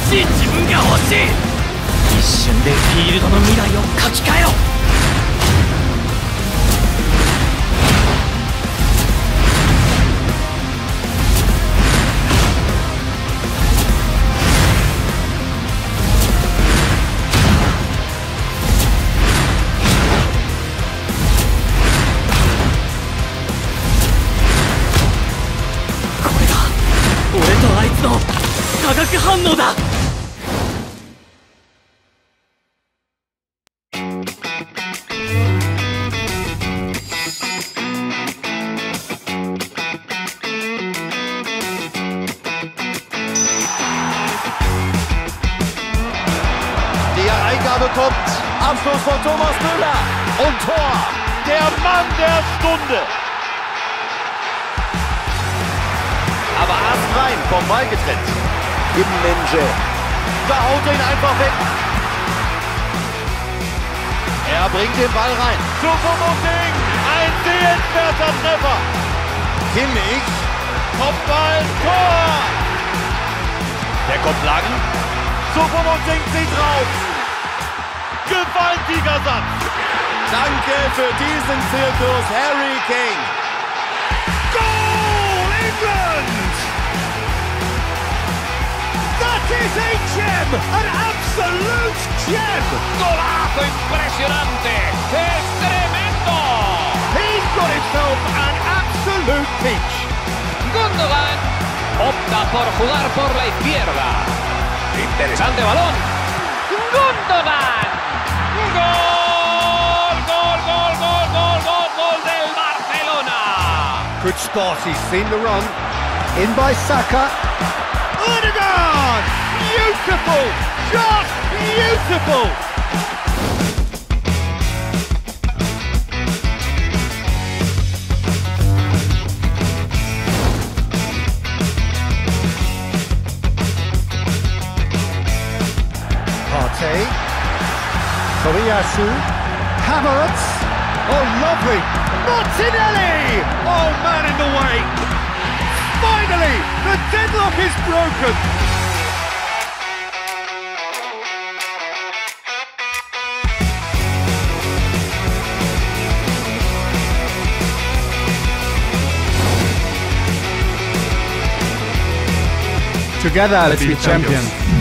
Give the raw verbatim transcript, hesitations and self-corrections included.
しい自分が欲しい。一瞬でフィールドの未来を書き換えろ。化学反応だ。 Die Eingabe kommt. Abschluss von Thomas Müller. Und Tor. Der Mann der Stunde. Aber astrein vom Ball getrennt. Innenlänge. Da haut er ihn einfach weg. Er bringt den Ball rein. Choupo-Moting. Ein sehenswerter Treffer. Kimmich. Kopfball. Tor. Der kommt lang. Choupo-Moting zieht raus. Gewaltiger Satz. Danke für diesen Zirkus, Harry Kane. Goal, England! That is a gem! An absolute gem! Golazo impresionante! ¡Es tremendo! He's got himself an absolute peach. Gundogan opta por jugar por la izquierda. Interesante balón. Gundogan. Gol, gol, gol, gol, gol, gol, gol del Barcelona. Good spot, he's seen the run. In by Saka. Odegaard! Beautiful! Just beautiful! Partey. Toriyasu. Havertz. Oh, lovely. Martinelli! Oh, man in the way. Finally, the deadlock is broken. Together, let's be champions.